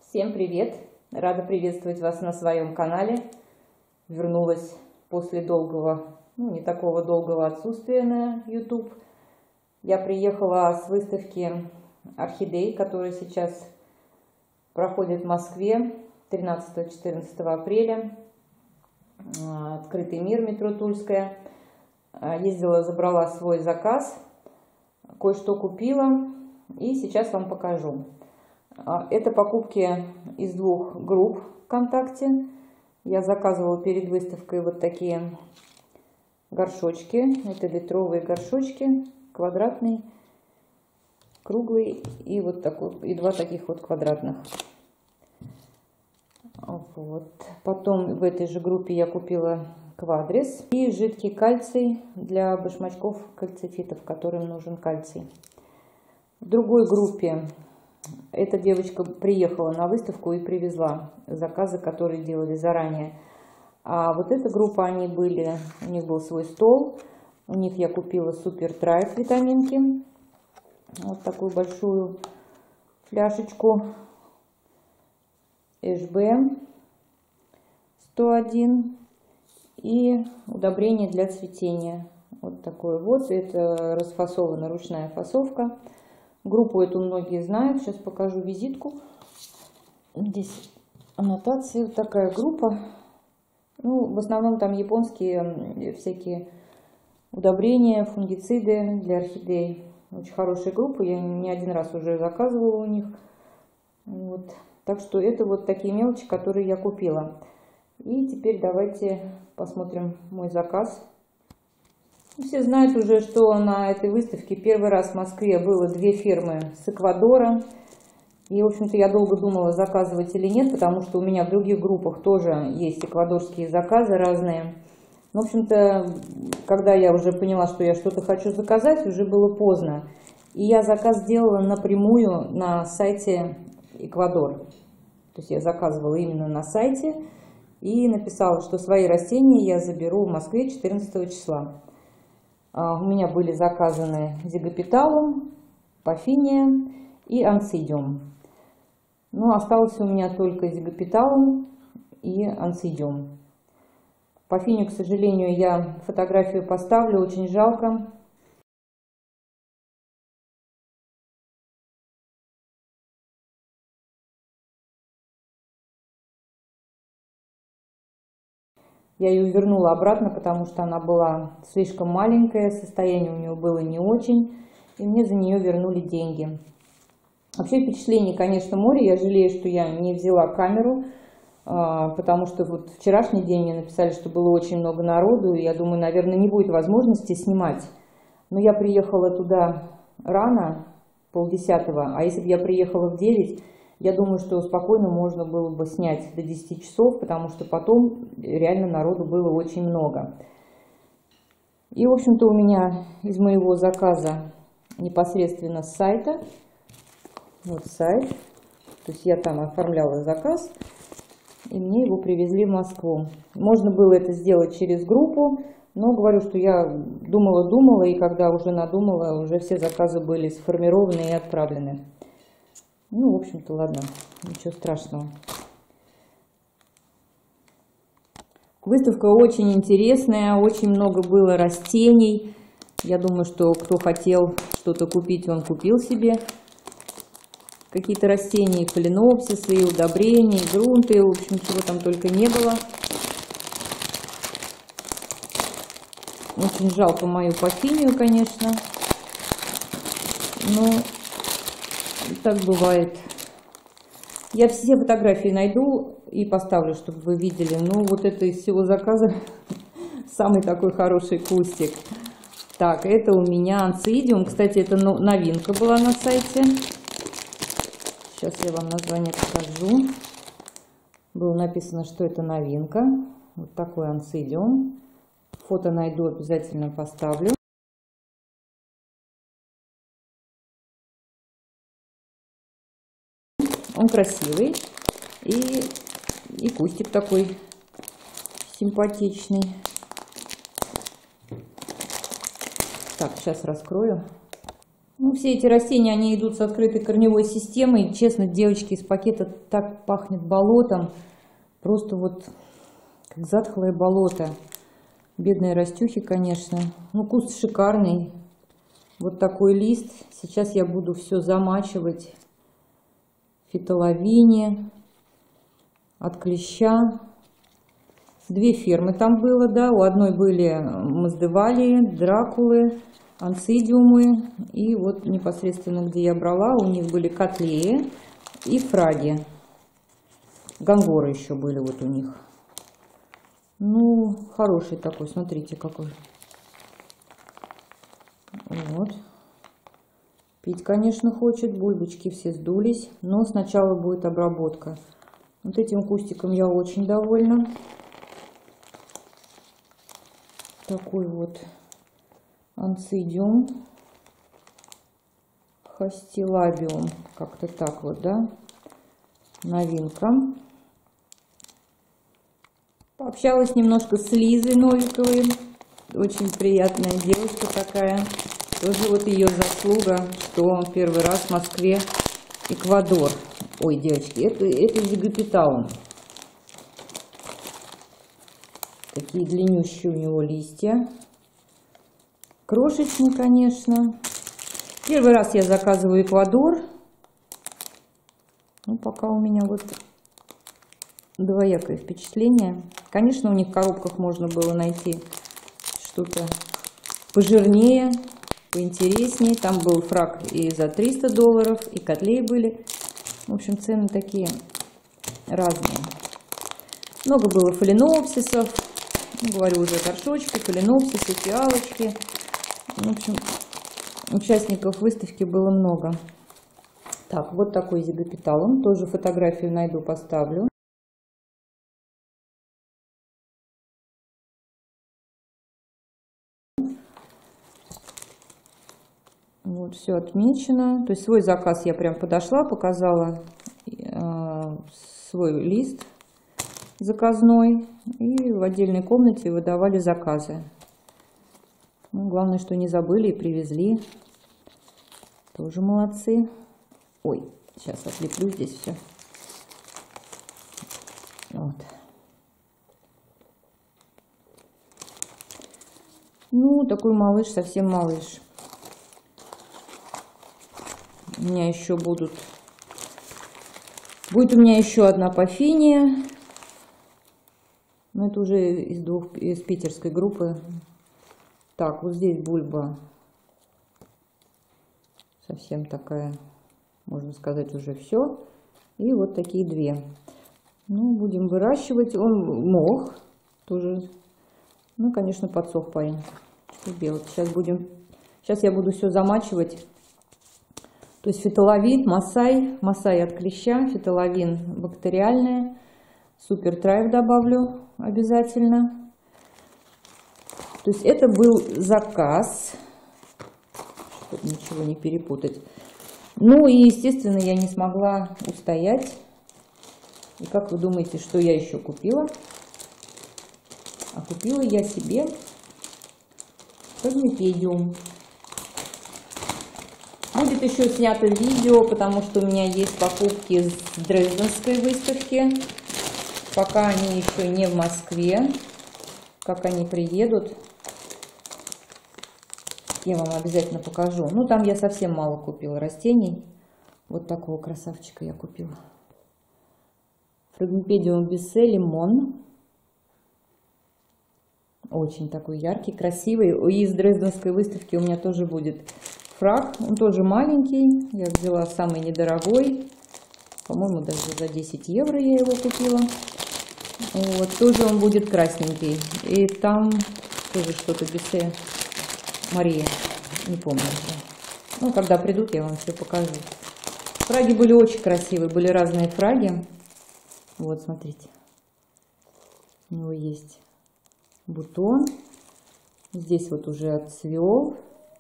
Всем привет! Рада приветствовать вас на своем канале. Вернулась после долгого, не такого долгого отсутствия на YouTube. Я приехала с выставки орхидей, которая сейчас проходит в Москве 13-14 апреля. Открытый мир, метро Тульская. Ездила, забрала свой заказ, кое-что купила и сейчас вам покажу. Это покупки из двух групп ВКонтакте. Я заказывала перед выставкой вот такие горшочки. Это литровые горшочки, квадратный, круглый и вот такой, и два таких вот квадратных. Вот. Потом в этой же группе я купила квадрис и жидкий кальций для башмачков кальцифитов, которым нужен кальций. В другой группе эта девочка приехала на выставку и привезла заказы, которые делали заранее. А вот эта группа, они были, у них был свой стол. У них я купила супер трайт витаминки. Вот такую большую фляжечку. HB 101. И удобрение для цветения. Вот такое вот. Это расфасована ручная фасовка. Группу эту многие знают. Сейчас покажу визитку. Здесь аннотация. Вот такая группа. В основном там японские всякие удобрения, фунгициды для орхидей. Очень хорошая группа. Я не один раз уже заказывала у них. Вот. Так что это вот такие мелочи, которые я купила. И теперь давайте посмотрим мой заказ. Все знают уже, что на этой выставке первый раз в Москве было две фирмы с Эквадора. И, в общем-то, я долго думала, заказывать или нет, потому что у меня в других группах тоже есть эквадорские заказы разные. Но, в общем-то, когда я уже поняла, что я что-то хочу заказать, уже было поздно. И я заказ сделала напрямую на сайте Эквадор. То есть я заказывала именно на сайте и написала, что свои растения я заберу в Москве 14 числа. У меня были заказаны зигопиталум, пафиния и ансидиум. Но остался у меня только зигопиталум и ансидиум. Пафинию, к сожалению, я фотографию поставлю, очень жалко. Я ее вернула обратно, потому что она была слишком маленькая, состояние у нее было не очень, и мне за нее вернули деньги. Вообще впечатление, конечно, море. Я жалею, что я не взяла камеру, потому что вот вчерашний день мне написали, что было очень много народу, и я думаю, наверное, не будет возможности снимать. Но я приехала туда рано, 9:30, а если бы я приехала в 9, я думаю, что спокойно можно было бы снять до 10 часов, потому что потом реально народу было очень много. И, в общем-то, у меня из моего заказа непосредственно с сайта, вот сайт, то есть я там оформляла заказ, и мне его привезли в Москву. Можно было это сделать через группу, но говорю, что я думала, и когда уже надумала, уже все заказы были сформированы и отправлены. В общем-то, ладно, ничего страшного. Выставка очень интересная, очень много было растений. Я думаю, что кто хотел что-то купить, он купил себе какие-то растения, фаленопсисы, и удобрения, и грунты, в общем, чего там только не было. Очень жалко мою пафинию, конечно, но так бывает. Я все фотографии найду и поставлю, чтобы вы видели. Вот это из всего заказа самый такой хороший кустик. Так, это у меня ансидиум. Кстати, это новинка была на сайте. Сейчас я вам название покажу. Было написано, что это новинка. Вот такой ансидиум. Фото найду, обязательно поставлю. Он красивый, и кустик такой симпатичный. Так, сейчас раскрою. Ну, все эти растения, они идут с открытой корневой системой. Честно, девочки, из пакета так пахнет болотом. Просто вот как затхлое болото. Бедные растюхи, конечно. Ну, куст шикарный. Вот такой лист. Сейчас я буду все замачивать в фитоловине от клеща. 2 фермы там было, да. У одной были моздевалии, дракулы, анцидиумы. И вот непосредственно, где я брала, у них были котлеи и фраги. Гангоры еще были вот у них. Ну, хороший такой, смотрите какой. Вот. Пить, конечно, хочет. Бульбочки все сдулись. Но сначала будет обработка. Вот этим кустиком я очень довольна. Такой вот анцидиум. Хастилабиум. Как-то так вот, да. Новинка. Пообщалась немножко с Лизой Новиковой. Очень приятная девушка такая. Тоже вот ее заслуга, что первый раз в Москве Эквадор. Ой, девочки, это зигопитаум. Такие длиннющие у него листья. Крошечный, конечно. Первый раз я заказываю Эквадор. Ну, пока у меня вот двоякое впечатление. Конечно, у них в коробках можно было найти что-то пожирнее, поинтереснее. Там был фраг и за $300, и котлеи были. В общем, цены такие разные. Много было фаленопсисов. Ну, говорю уже, горшочки, фаленопсисы, фиалочки. В общем, участников выставки было много. Так, вот такой зигопиталум. Тоже фотографию найду, поставлю. Вот, все отмечено. То есть свой заказ я прям подошла, показала свой лист заказной. И в отдельной комнате выдавали заказы. Ну, главное, что не забыли и привезли. Тоже молодцы. Ой, сейчас отлеплю здесь все. Вот. Ну, такой малыш, совсем малыш. У меня еще будет у меня еще одна пофиния. Но это уже из питерской группы. Так, вот здесь бульба. Совсем такая, можно сказать, уже все. И вот такие 2. Ну, будем выращивать. Он мох тоже. Ну, конечно, подсох парень. Что делать? Сейчас я буду все замачивать. То есть фитоловин, масай от клеща, фитоловин бактериальная, супер трайв добавлю обязательно. То есть это был заказ, чтобы ничего не перепутать. Ну и, естественно, я не смогла устоять. И как вы думаете, что я еще купила? А купила я себе фрагмипедиум. Будет еще снято видео, потому что у меня есть покупки с Дрезденской выставки. Пока они еще не в Москве. Как они приедут, я вам обязательно покажу. Ну, там я совсем мало купила растений. Вот такого красавчика я купила. Фрагмипедиум Биссе Лимон. Очень такой яркий, красивый. И из Дрезденской выставки у меня тоже будет фраг. Он тоже маленький. Я взяла самый недорогой. По-моему, даже за 10 евро я его купила. Вот. Тоже он будет красненький. И там тоже что-то Биссе Мария. Не помню. Ну, когда придут, я вам все покажу. Фраги были очень красивые. Были разные фраги. Вот, смотрите. У него есть бутон. Здесь вот уже отцвел.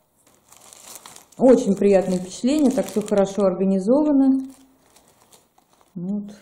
Очень приятное впечатление. Так все хорошо организовано. Вот.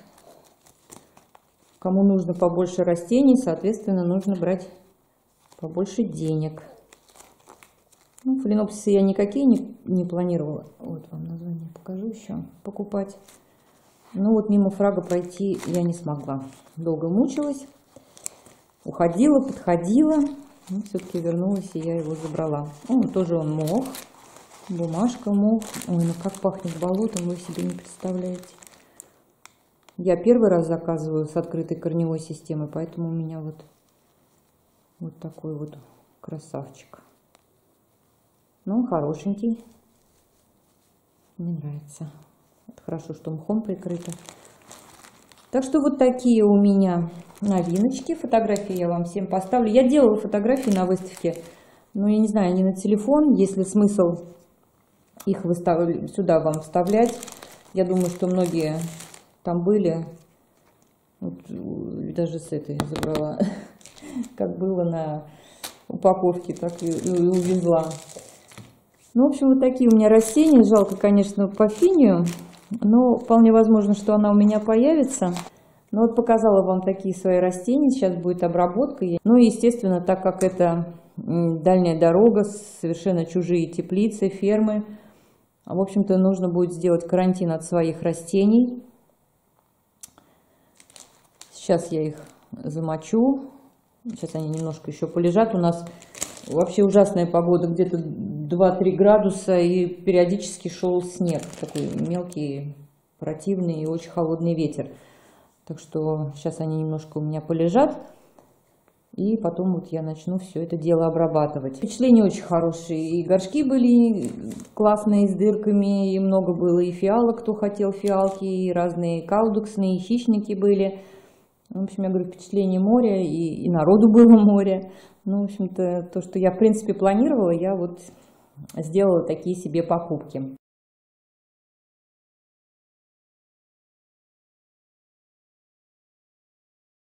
Кому нужно побольше растений, соответственно, нужно брать побольше денег. Ну, фаленопсисы я никакие не планировала. Вот вам название покажу еще. Покупать. Ну вот мимо фрага пройти я не смогла. Долго мучилась. Уходила, подходила. Но все-таки вернулась, и я его забрала. Тоже он мох. Бумажка мох. Ой, ну как пахнет болотом, вы себе не представляете. Я первый раз заказываю с открытой корневой системой, поэтому у меня вот такой вот красавчик. Ну, хорошенький. Мне нравится. Это хорошо, что мхом прикрыто. Так что вот такие у меня новиночки. Фотографии я вам всем поставлю. Я делала фотографии на выставке, но я не знаю, не на телефон. Есть ли смысл их сюда вам вставлять? Я думаю, что многие там были. Вот, даже с этой забрала. Как было на упаковке, так и увезла. Ну, в общем, вот такие у меня растения. Жалко, конечно, пафинию, но вполне возможно, что она у меня появится. Но вот показала вам такие свои растения. Сейчас будет обработка. Ну и, естественно, так как это дальняя дорога, совершенно чужие теплицы, фермы, в общем-то, нужно будет сделать карантин от своих растений. Сейчас я их замочу. Сейчас они немножко еще полежат. У нас вообще ужасная погода, где-то 2-3 градуса, и периодически шел снег. Такой мелкий, противный и очень холодный ветер. Так что сейчас они немножко у меня полежат. И потом вот я начну все это дело обрабатывать. Впечатления очень хорошие. И горшки были классные, с дырками, и много было и фиалок, кто хотел фиалки, и разные каудуксные, и хищники были. В общем, я говорю, впечатление моря, и народу было море. Ну, в общем-то, то, что я, в принципе, планировала, я вот сделала такие себе покупки.